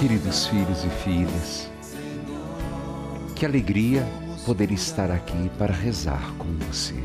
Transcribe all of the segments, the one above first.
Queridos filhos e filhas, que alegria poder estar aqui para rezar com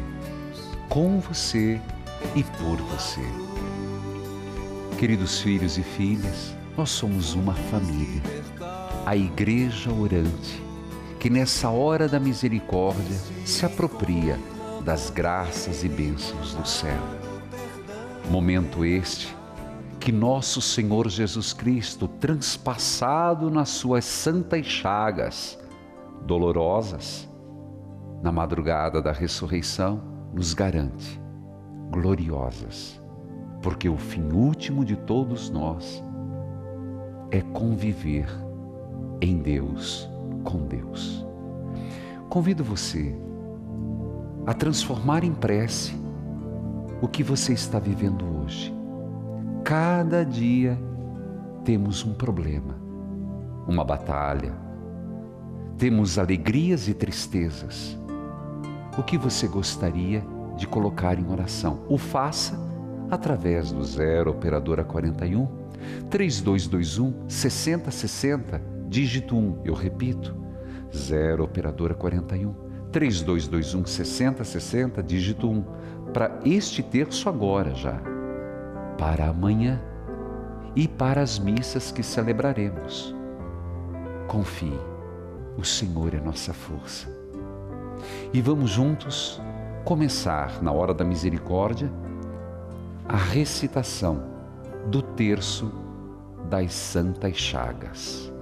você e por você. Queridos filhos e filhas, nós somos uma família, a Igreja Orante, que nessa hora da misericórdia se apropria das graças e bênçãos do céu. Momento este que nosso Senhor Jesus Cristo, transpassado nas suas santas chagas dolorosas, na madrugada da ressurreição, nos garante, gloriosas, porque o fim último de todos nós é conviver em Deus, com Deus. Convido você a transformar em prece o que você está vivendo hoje. Cada dia temos um problema, uma batalha, temos alegrias e tristezas. O que você gostaria de colocar em oração? O faça através do 0 operadora 41 3221 6060, dígito 1. Eu repito, 0 operadora 41 3221 6060, dígito 1. Para este terço agora já, para amanhã e para as missas que celebraremos. Confie, o Senhor é nossa força. E vamos juntos começar, na hora da misericórdia, a recitação do terço das Santas Chagas.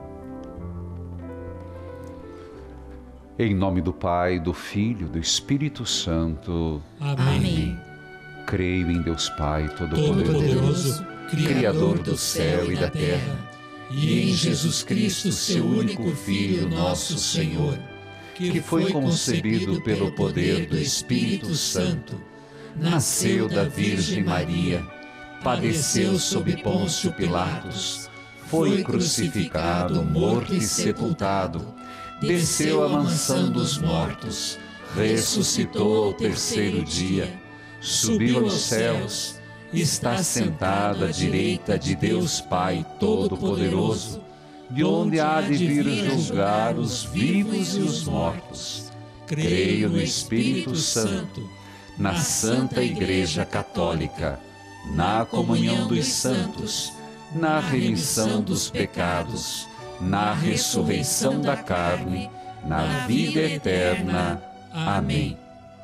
Em nome do Pai, do Filho e do Espírito Santo. Amém. Creio em Deus Pai Todo-Poderoso, Criador do céu e da terra, e em Jesus Cristo, seu único Filho, nosso Senhor, que foi concebido pelo poder do Espírito Santo, nasceu da Virgem Maria, padeceu sob Pôncio Pilatos, foi crucificado, morto e sepultado, desceu à mansão dos mortos, ressuscitou ao terceiro dia, subiu aos céus, está sentado à direita de Deus Pai Todo-Poderoso, de onde há de vir julgar os vivos e os mortos. Creio no Espírito Santo, na Santa Igreja Católica, na comunhão dos santos, na remissão dos pecados, na ressurreição da carne, na vida eterna. Amém.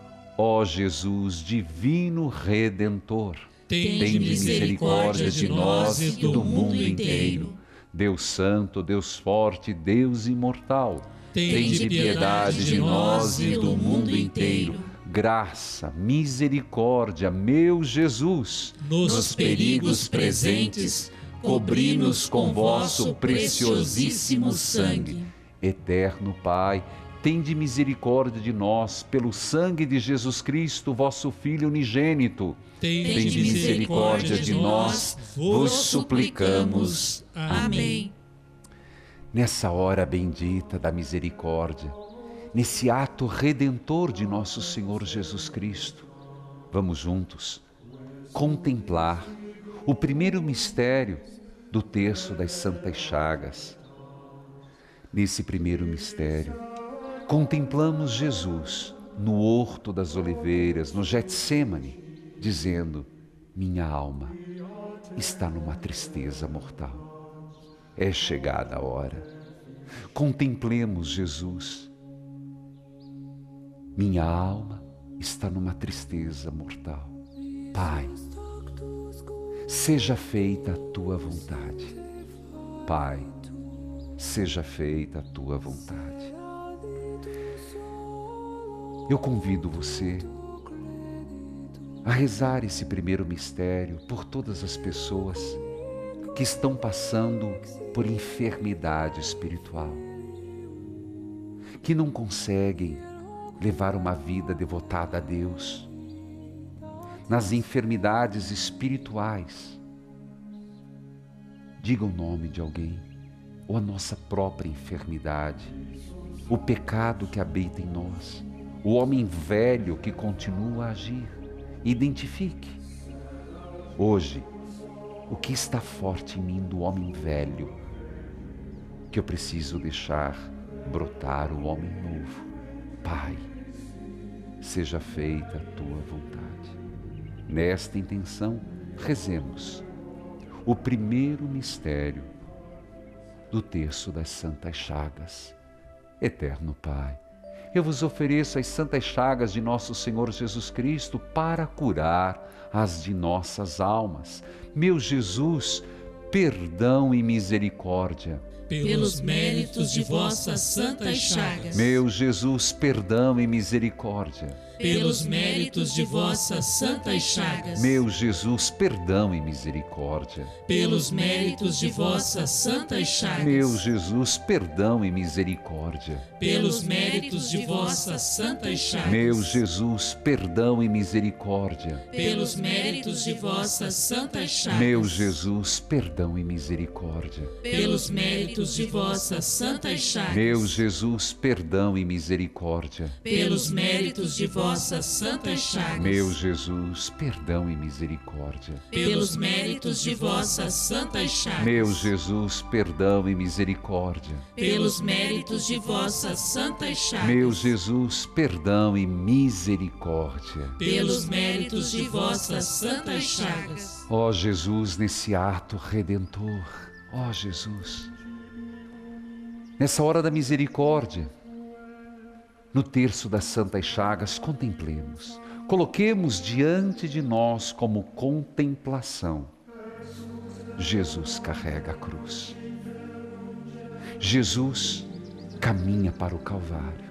Ó Jesus, divino Redentor, tende misericórdia de nós e do mundo inteiro. Deus Santo, Deus Forte, Deus Imortal, tende piedade de nós e do mundo inteiro. Graça, misericórdia, meu Jesus, nos perigos presentes, cobri-nos com vosso preciosíssimo sangue. Eterno Pai, tende misericórdia de nós, pelo sangue de Jesus Cristo, vosso Filho unigênito. Tende misericórdia de nós, vos suplicamos. Amém. Nessa hora bendita da misericórdia, nesse ato redentor de nosso Senhor Jesus Cristo, vamos juntos contemplar o primeiro mistério do terço das Santas Chagas. Nesse primeiro mistério, contemplamos Jesus no Horto das Oliveiras, no Getsêmani, dizendo: minha alma está numa tristeza mortal. É chegada a hora. Contemplemos Jesus. Minha alma está numa tristeza mortal. Pai, seja feita a tua vontade. Pai, seja feita a tua vontade. Eu convido você a rezar esse primeiro mistério por todas as pessoas que estão passando por enfermidade espiritual, que não conseguem levar uma vida devotada a Deus, nas enfermidades espirituais. Diga o nome de alguém, ou a nossa própria enfermidade, o pecado que habita em nós, o homem velho que continua a agir. Identifique. Hoje, o que está forte em mim do homem velho, que eu preciso deixar brotar o homem novo. Pai, seja feita a tua vontade. Nesta intenção, rezemos o primeiro mistério do terço das Santas Chagas. Eterno Pai, eu vos ofereço as santas chagas de nosso Senhor Jesus Cristo para curar as de nossas almas. Meu Jesus, perdão e misericórdia. Pelos méritos de vossas santas chagas. Meu Jesus, perdão e misericórdia. Pelos méritos de vossas santas chagas. Meu Jesus, perdão e misericórdia. Pelos méritos de vossas santas chagas. Meu Jesus, perdão e misericórdia. Pelos méritos de vossas santas chagas. Meu Jesus, perdão e misericórdia. Pelos méritos de vossas santas chagas. Meu Jesus, perdão e misericórdia. Pelos méritos de vossas santas chagas. Meu Jesus, perdão e misericórdia. Pelos méritos de vossas santas chagas. Meu Jesus, perdão e misericórdia. Pelos méritos de vossas santas chagas. Meu Jesus, perdão e misericórdia. Pelos méritos de vossas santas chagas. Meu Jesus, perdão e misericórdia. Pelos méritos de vossas santas chagas. Ó Jesus, nesse ato redentor, ó Jesus, nessa hora da misericórdia, no terço das Santas Chagas, contemplemos, coloquemos diante de nós como contemplação. Jesus carrega a cruz. Jesus caminha para o Calvário.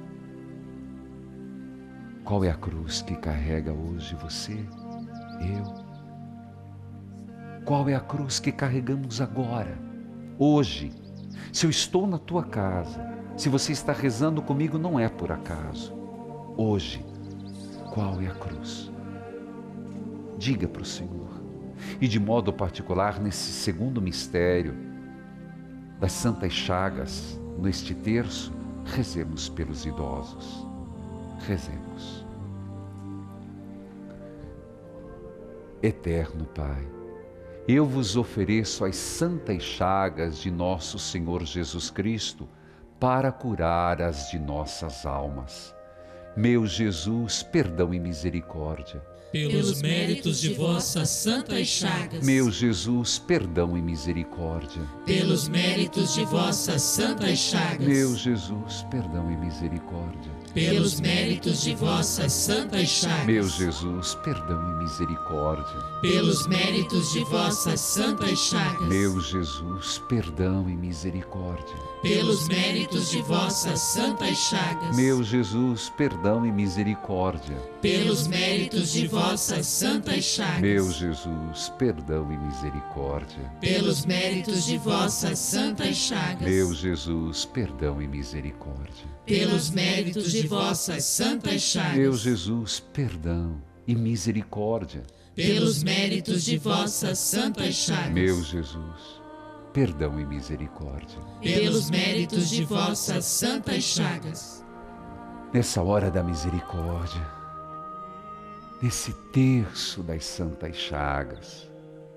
Qual é a cruz que carrega hoje você, eu? Qual é a cruz que carregamos agora, hoje? Se eu estou na tua casa, se você está rezando comigo, não é por acaso. Hoje, qual é a cruz? Diga para o Senhor. E de modo particular, nesse segundo mistério das Santas Chagas, neste terço, rezemos pelos idosos. Rezemos. Eterno Pai, eu vos ofereço as santas chagas de nosso Senhor Jesus Cristo para curar as de nossas almas. Meu Jesus, perdão e misericórdia. Pelos méritos de vossas santas chagas. Meu Jesus, perdão e misericórdia. Pelos méritos de vossas santas chagas. Meu Jesus, perdão e misericórdia. Pelos méritos de vossas santas chagas. Meu Jesus, perdão e misericórdia. Pelos méritos de vossas santas chagas. Meu Jesus, perdão e misericórdia. Pelos méritos de vossas santas chagas. Meu Jesus, perdão e misericórdia. Pelos méritos de vossas santas chagas. Meu Jesus, perdão e misericórdia. Pelos méritos de vossas santas chagas. Meu Jesus, perdão e misericórdia. Pelos méritos de vossas santas chagas. Meu Jesus, perdão e misericórdia. Pelos méritos de vossas santas chagas. Meu Jesus, perdão e misericórdia. Pelos méritos de vossas santas chagas. Nessa hora da misericórdia, nesse terço das Santas Chagas,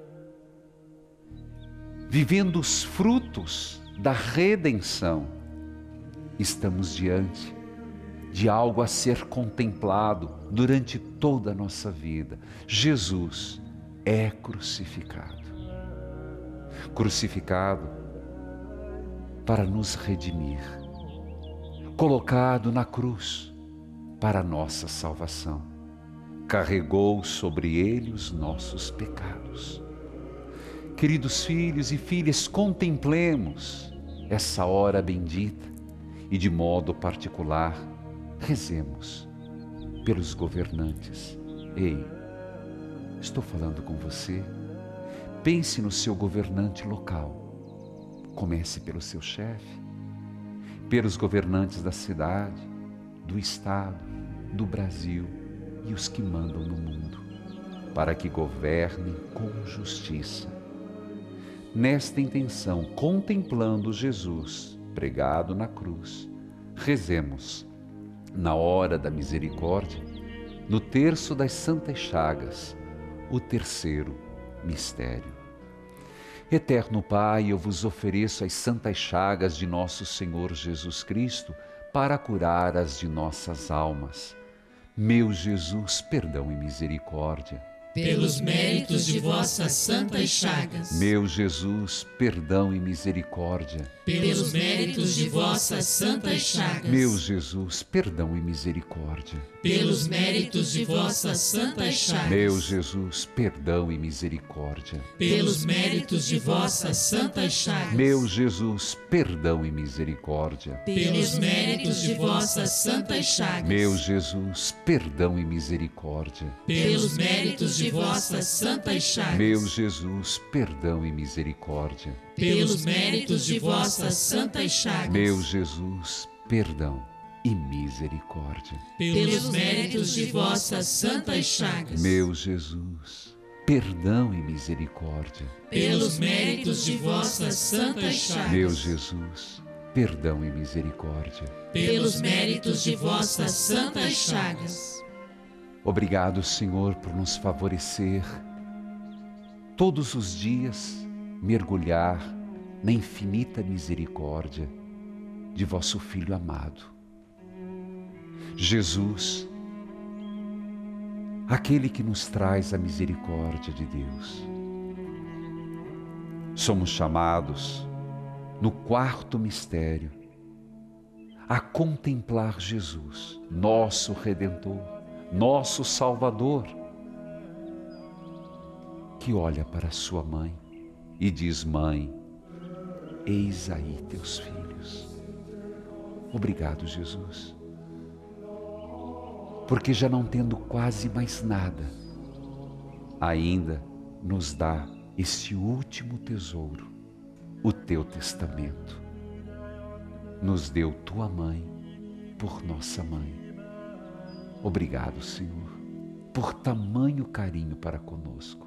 vivendo os frutos da redenção, estamos diante de algo a ser contemplado durante toda a nossa vida. Jesus é crucificado. Crucificado para nos redimir. Colocado na cruz para a nossa salvação. Carregou sobre ele os nossos pecados. Queridos filhos e filhas, contemplemos essa hora bendita e de modo particular, rezemos pelos governantes. Ei, estou falando com você. Pense no seu governante local. Comece pelo seu chefe, pelos governantes da cidade, do estado, do Brasil e os que mandam no mundo, para que governem com justiça. Nesta intenção, contemplando Jesus pregado na cruz, rezemos, na hora da misericórdia, no terço das Santas Chagas, o terceiro mistério. Eterno Pai, eu vos ofereço as santas chagas de nosso Senhor Jesus Cristo para curar as de nossas almas. Meu Jesus, perdão e misericórdia. Pelos méritos de vossas santas chagas. Meu Jesus, perdão e misericórdia. Pelos méritos de vossas santas chagas. Meu Jesus, perdão e misericórdia. Pelos méritos de vossas santas chagas. Meu Jesus, perdão e misericórdia. Pelos méritos de vossas santas chagas. Meu Jesus, perdão e misericórdia. Pelos méritos de vossas santas chagas. Meu Jesus, perdão e misericórdia. Pelos méritos de vossas santas chagas. Meu Jesus, perdão e misericórdia. Pelos méritos de vossas santas chagas. Meu Jesus, perdão e misericórdia. Pelos méritos de vossas santas chagas. Meu Jesus, perdão e misericórdia. Pelos méritos de vossas santas chagas. Meu Jesus, perdão e misericórdia. Pelos méritos de vossas santas chagas. Obrigado, Senhor, por nos favorecer todos os dias mergulhar na infinita misericórdia de vosso Filho amado. Jesus, aquele que nos traz a misericórdia de Deus. Somos chamados, no quarto mistério, a contemplar Jesus, nosso Redentor, nosso Salvador, que olha para sua mãe e diz: Mãe, eis aí teus filhos. Obrigado, Jesus, porque já não tendo quase mais nada, ainda nos dá esse último tesouro, o teu testamento. Nos deu tua mãe por nossa mãe. Obrigado, Senhor, por tamanho carinho para conosco.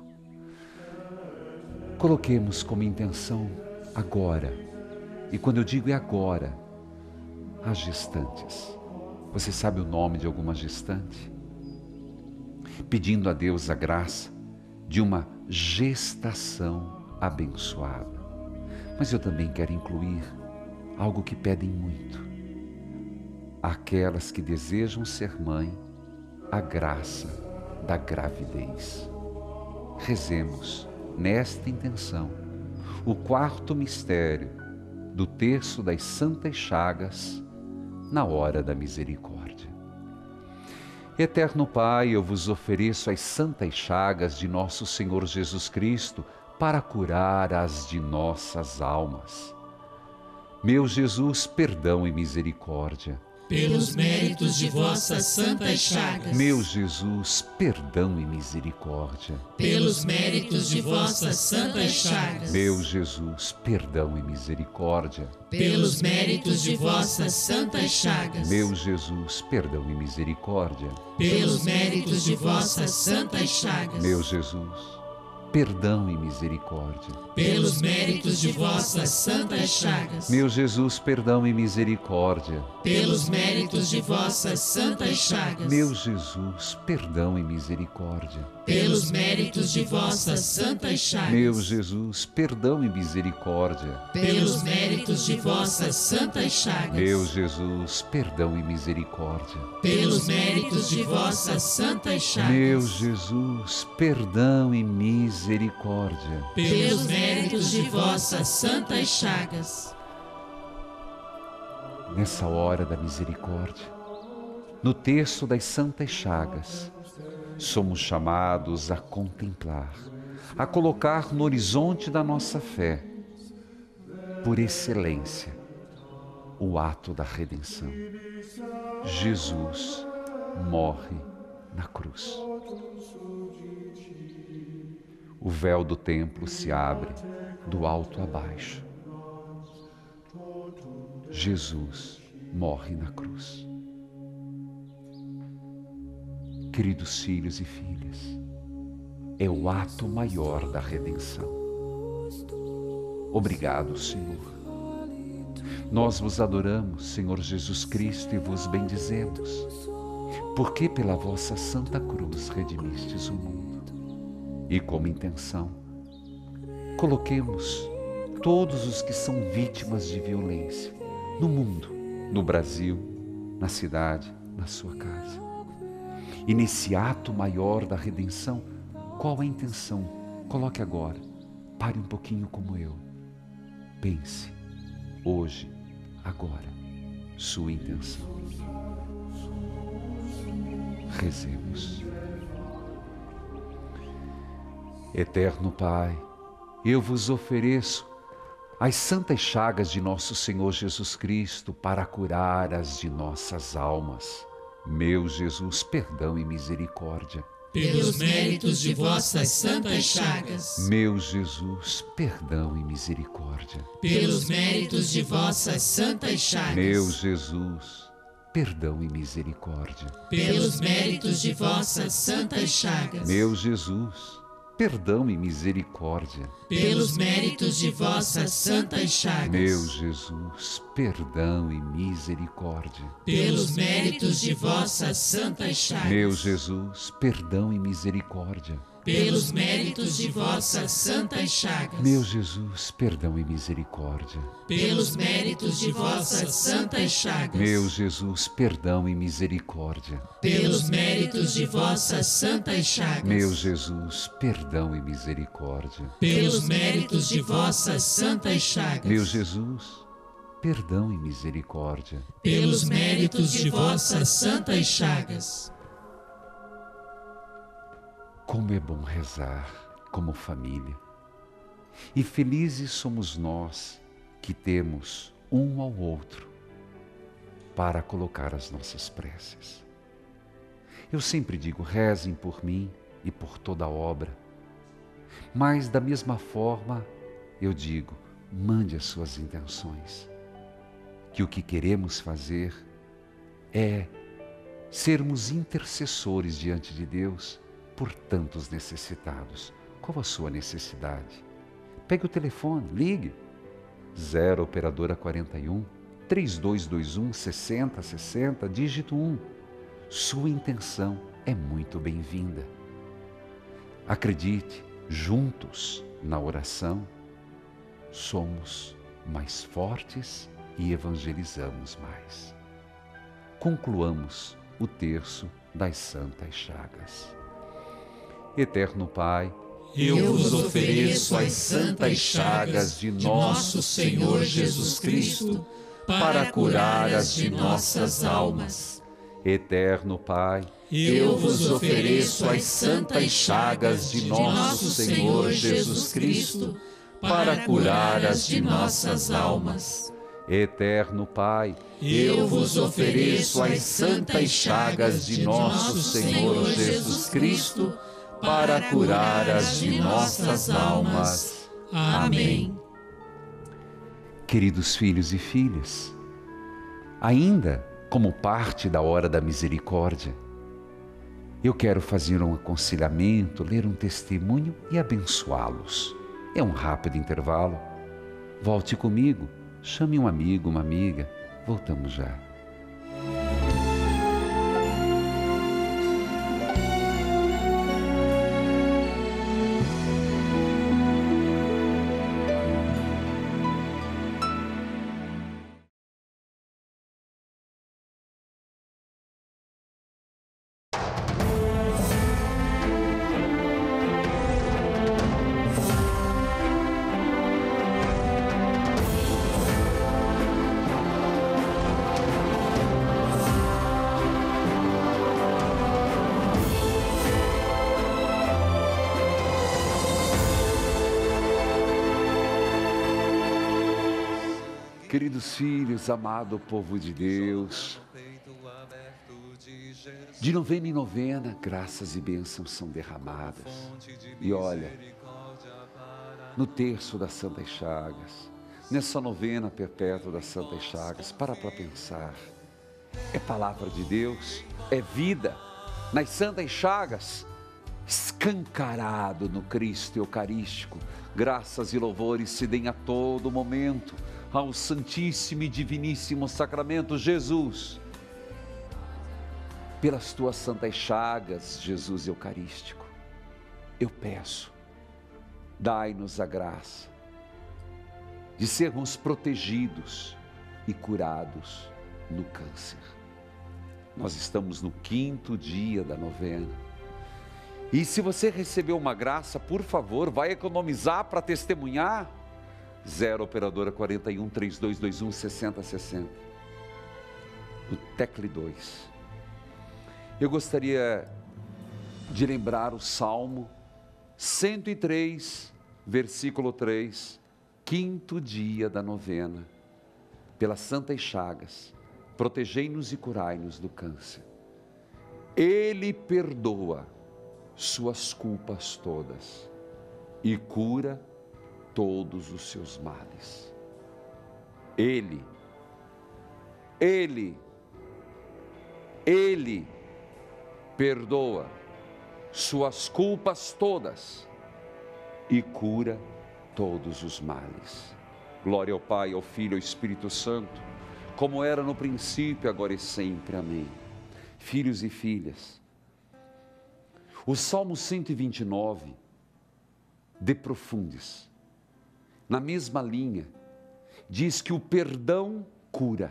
Coloquemos como intenção agora, e quando eu digo é agora, as gestantes. Você sabe o nome de alguma gestante? Pedindo a Deus a graça de uma gestação abençoada. Mas eu também quero incluir algo que pedem muito. Aquelas que desejam ser mãe, a graça da gravidez. Rezemos nesta intenção o quarto mistério do terço das santas chagas na hora da misericórdia. Eterno Pai, eu vos ofereço as santas chagas de nosso Senhor Jesus Cristo para curar as de nossas almas. Meu Jesus, perdão e misericórdia. Pelos méritos de vossas santas chagas. Meu Jesus, perdão e misericórdia. Pelos méritos de vossas santas chagas. Meu Jesus, perdão e misericórdia. Pelos méritos de vossas santas chagas. Meu Jesus, perdão e misericórdia. Pelos méritos de vossas santas chagas. Meu Jesus, perdão e misericórdia. Pelos méritos de vossas santas chagas. Meu Jesus, perdão e misericórdia. Pelos méritos de vossas santas chagas. Meu Jesus, perdão e misericórdia. Pelos méritos de vossas santas chagas. Meu Jesus, perdão e misericórdia. Pelos méritos de vossas santas chagas. Meu Jesus, perdão e misericórdia. Pelos méritos de vossas santas chagas. Meu Jesus, perdão e misericórdia. Pelos méritos de vossas santas chagas. Nessa hora da misericórdia, no terço das santas chagas, somos chamados a contemplar, a colocar no horizonte da nossa fé, por excelência, o ato da redenção. Jesus morre na cruz. O véu do templo se abre do alto a baixo. Jesus morre na cruz. Queridos filhos e filhas, é o ato maior da redenção. Obrigado, Senhor. Nós vos adoramos, Senhor Jesus Cristo, e vos bendizemos, porque pela vossa santa cruz redimistes o mundo. E como intenção, coloquemos todos os que são vítimas de violência no mundo, no Brasil, na cidade, na sua casa. E nesse ato maior da redenção, qual a intenção? Coloque agora, pare um pouquinho como eu. Pense, hoje, agora, sua intenção. Rezemos. Eterno Pai, eu vos ofereço as santas chagas de nosso Senhor Jesus Cristo para curar as de nossas almas. Meu Jesus, perdão e misericórdia. Pelos méritos de vossas santas chagas. Meu Jesus, perdão e misericórdia. Pelos méritos de vossas santas chagas. Meu Jesus, perdão e misericórdia. Pelos méritos de vossas santas chagas. Meu Jesus, perdão e misericórdia. Pelos méritos de vossas santas chagas. Meu Jesus, perdão e misericórdia. Pelos méritos de vossas santas chagas. Meu Jesus, perdão e misericórdia. Pelos méritos de vossas santas chagas. Meu Jesus, perdão e misericórdia. Pelos méritos de vossas santas chagas. Meu Jesus, perdão e misericórdia. Pelos méritos de vossas santas chagas. Meu Jesus, perdão e misericórdia. Pelos méritos de vossas santas chagas. Meu Jesus, perdão e misericórdia. Pelos méritos de vossas santas chagas. Como é bom rezar como família. E felizes somos nós que temos um ao outro para colocar as nossas preces. Eu sempre digo, rezem por mim e por toda a obra. Mas da mesma forma, eu digo, mande as suas intenções. Que o que queremos fazer é sermos intercessores diante de Deus por tantos necessitados. Qual a sua necessidade? Pegue o telefone, ligue. 0 operadora 41 3221 6060, dígito 1. Sua intenção é muito bem-vinda. Acredite, juntos na oração, somos mais fortes e evangelizamos mais. Concluamos o terço das santas chagas. Eterno Pai, eu vos ofereço as santas chagas de nosso Senhor Jesus Cristo para curar as de nossas almas. Eterno Pai, eu vos ofereço as santas chagas de nosso Senhor Jesus Cristo para curar as de nossas almas. Eterno Pai, eu vos ofereço as santas chagas de nosso Senhor Jesus Cristo para curar as de nossas almas. Amém. Queridos filhos e filhas, ainda como parte da hora da misericórdia, eu quero fazer um aconselhamento, ler um testemunho e abençoá-los. É um rápido intervalo. Volte comigo, chame um amigo, uma amiga. Voltamos já. Queridos filhos, amado povo de Deus, de novena em novena, graças e bênçãos são derramadas. E olha, no terço das Santas Chagas, nessa novena perpétua das Santas Chagas, para pensar, é palavra de Deus, é vida, nas Santas Chagas, escancarado no Cristo Eucarístico, graças e louvores se deem a todo momento ao Santíssimo e Diviníssimo Sacramento. Jesus, pelas tuas santas chagas, Jesus Eucarístico, eu peço dai-nos a graça de sermos protegidos e curados no câncer. Nós estamos no 5º dia da novena. E se você recebeu uma graça, por favor, vai economizar para testemunhar. 0 operadora 41 3221 6060. No tecle 2. Eu gostaria de lembrar o Salmo 103, versículo 3, 5º dia da novena. Pelas santas chagas, protegei-nos e curai-nos do câncer. Ele perdoa suas culpas todas e cura todos os seus males. Ele perdoa suas culpas todas e cura todos os males. Glória ao Pai, ao Filho e ao Espírito Santo, como era no princípio, agora e sempre. Amém. Filhos e filhas, o Salmo 129, De Profundis, na mesma linha, diz que o perdão cura.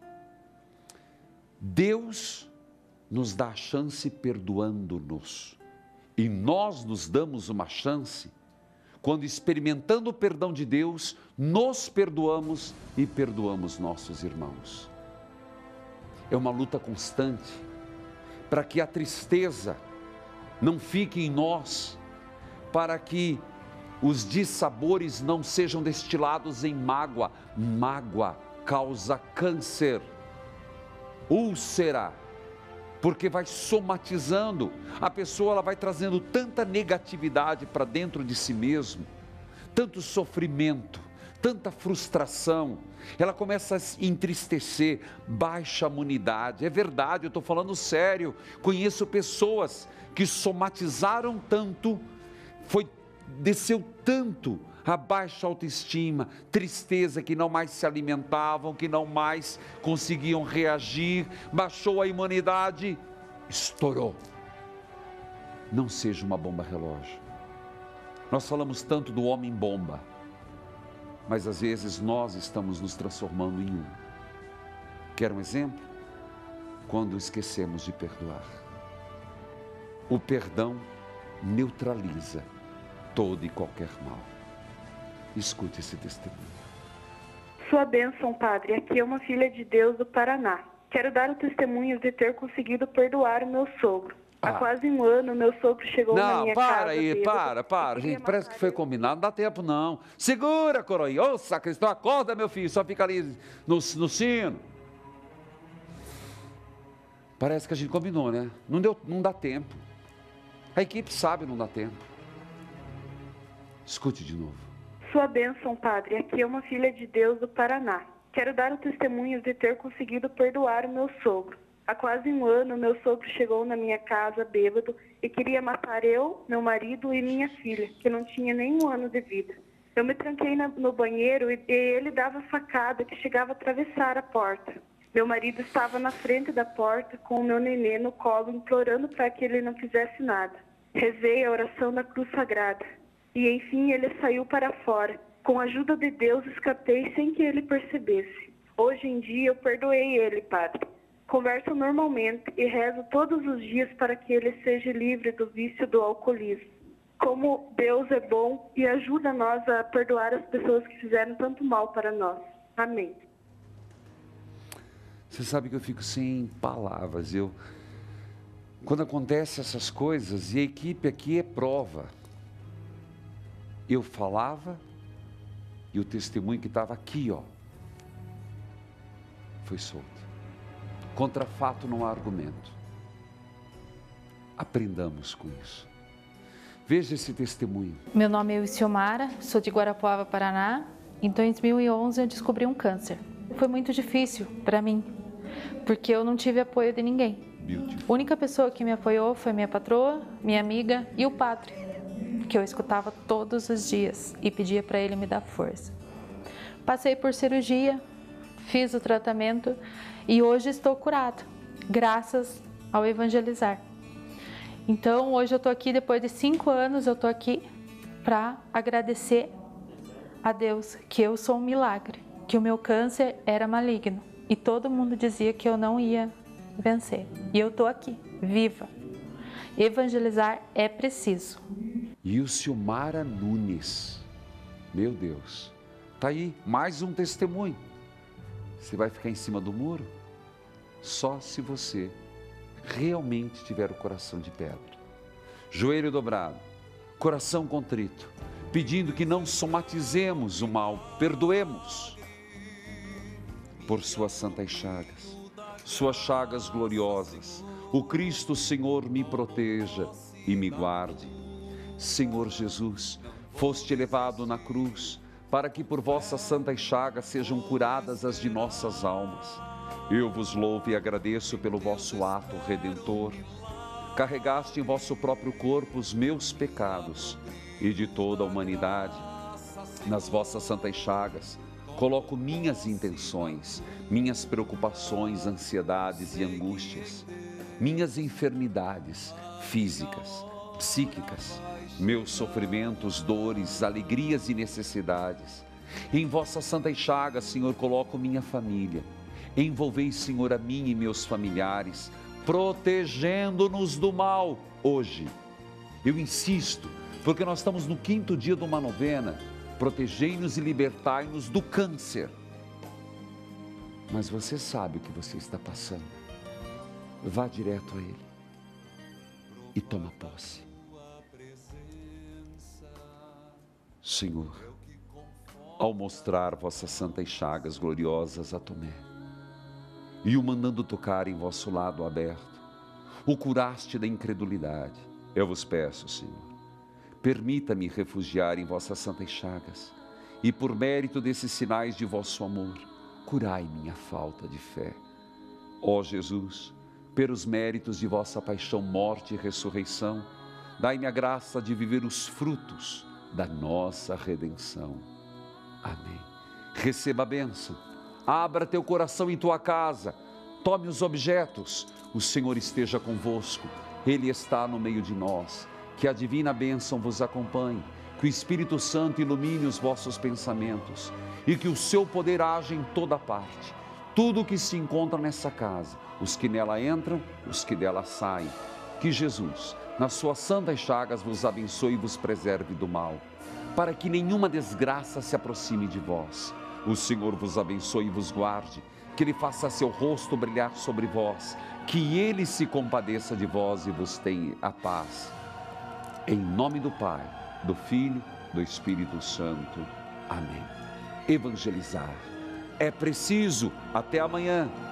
Deus nos dá a chance perdoando-nos, e nós nos damos uma chance quando, experimentando o perdão de Deus, nos perdoamos e perdoamos nossos irmãos. É uma luta constante para que a tristeza não fique em nós, para que os dissabores não sejam destilados em mágoa. Mágoa causa câncer, úlcera, porque vai somatizando, a pessoa ela vai trazendo tanta negatividade para dentro de si mesmo, tanto sofrimento, tanta frustração, ela começa a se entristecer, baixa imunidade. É verdade, eu estou falando sério, conheço pessoas que somatizaram tanto, desceu tanto a baixa autoestima, tristeza, que não mais se alimentavam, que não mais conseguiam reagir, baixou a imunidade, estourou. Não seja uma bomba relógio. Nós falamos tanto do homem bomba, mas às vezes nós estamos nos transformando em um. Quer um exemplo? Quando esquecemos de perdoar. O perdão neutraliza todo e qualquer mal. Escute esse testemunho. Sua bênção, Padre. Aqui é uma filha de Deus do Paraná. Quero dar o testemunho de ter conseguido perdoar o meu sogro. Há quase um ano, meu sogro chegou na minha casa. Para. Gente, parece que foi combinado. Não dá tempo, não. Segura, coroinha. Ô, sacristão, acorda, meu filho. Só fica ali no sino. Parece que a gente combinou, né? Não dá tempo. A equipe sabe, não dá tempo. Escute de novo. Sua bênção, Padre. Aqui é uma filha de Deus do Paraná. Quero dar o testemunho de ter conseguido perdoar o meu sogro. Há quase um ano, meu sogro chegou na minha casa bêbado e queria matar eu, meu marido e minha filha, que não tinha nem um ano de vida. Eu me tranquei no banheiro e ele dava facada que chegava a atravessar a porta. Meu marido estava na frente da porta com o meu nenê no colo, implorando para que ele não fizesse nada. Rezei a oração da cruz sagrada. E enfim ele saiu para fora. Com a ajuda de Deus escapei sem que ele percebesse. Hoje em dia eu perdoei ele, Padre. Converso normalmente e rezo todos os dias para que ele seja livre do vício do alcoolismo. Como Deus é bom e ajuda nós a perdoar as pessoas que fizeram tanto mal para nós. Amém. Você sabe que eu fico sem palavras. Quando acontecem essas coisas, e a equipe aqui é prova. Eu falava e o testemunho que estava aqui, foi solto. Contra fato não há argumento. Aprendamos com isso. Veja esse testemunho. Meu nome é Ilciomara, sou de Guarapuava, Paraná. Em 2011 eu descobri um câncer. Foi muito difícil para mim, porque eu não tive apoio de ninguém. Beautiful. A única pessoa que me apoiou foi minha patroa, minha amiga e o padre, que eu escutava todos os dias e pedia para ele me dar força. Passei por cirurgia, fiz o tratamento e hoje estou curada, graças ao evangelizar. Então hoje eu estou aqui, depois de 5 anos eu estou aqui para agradecer a Deus que eu sou um milagre, que o meu câncer era maligno e todo mundo dizia que eu não ia vencer. E eu estou aqui, viva. Evangelizar é preciso. E o Silmara Nunes, meu Deus, tá aí mais um testemunho. Você vai ficar em cima do muro? Só se você realmente tiver o coração de pedra. Joelho dobrado, coração contrito, pedindo que não somatizemos o mal, perdoemos. Por suas santas chagas, suas chagas gloriosas, o Cristo Senhor me proteja e me guarde. Senhor Jesus, foste elevado na cruz, para que por vossas santas chagas sejam curadas as de nossas almas. Eu vos louvo e agradeço pelo vosso ato redentor. Carregaste em vosso próprio corpo os meus pecados e de toda a humanidade. Nas vossas santas chagas, coloco minhas intenções, minhas preocupações, ansiedades e angústias, minhas enfermidades físicas, psíquicas, meus sofrimentos, dores, alegrias e necessidades. Em vossas santas chagas, Senhor, coloco minha família. Envolvei, Senhor, a mim e meus familiares, protegendo-nos do mal hoje. Eu insisto, porque nós estamos no 5º dia de uma novena, protegei-nos e libertai-nos do câncer. Mas você sabe o que você está passando. Vá direto a Ele e toma posse. Senhor, ao mostrar vossas santas chagas gloriosas a Tomé, e o mandando tocar em vosso lado aberto, o curaste da incredulidade. Eu vos peço, Senhor, permita-me refugiar em vossas santas chagas, e por mérito desses sinais de vosso amor, curai minha falta de fé. Ó Jesus, pelos méritos de vossa paixão, morte e ressurreição, dai-me a graça de viver os frutos da nossa redenção. Amém. Receba a bênção. Abra teu coração em tua casa, tome os objetos, o Senhor esteja convosco, Ele está no meio de nós, que a divina bênção vos acompanhe, que o Espírito Santo ilumine os vossos pensamentos e que o seu poder age em toda parte. Tudo o que se encontra nessa casa, os que nela entram, os que dela saem, que Jesus, nas suas santas chagas, vos abençoe e vos preserve do mal, para que nenhuma desgraça se aproxime de vós. O Senhor vos abençoe e vos guarde, que Ele faça seu rosto brilhar sobre vós, que Ele se compadeça de vós e vos tenha a paz. Em nome do Pai, do Filho, do Espírito Santo. Amém. Evangelizar é preciso. Até amanhã.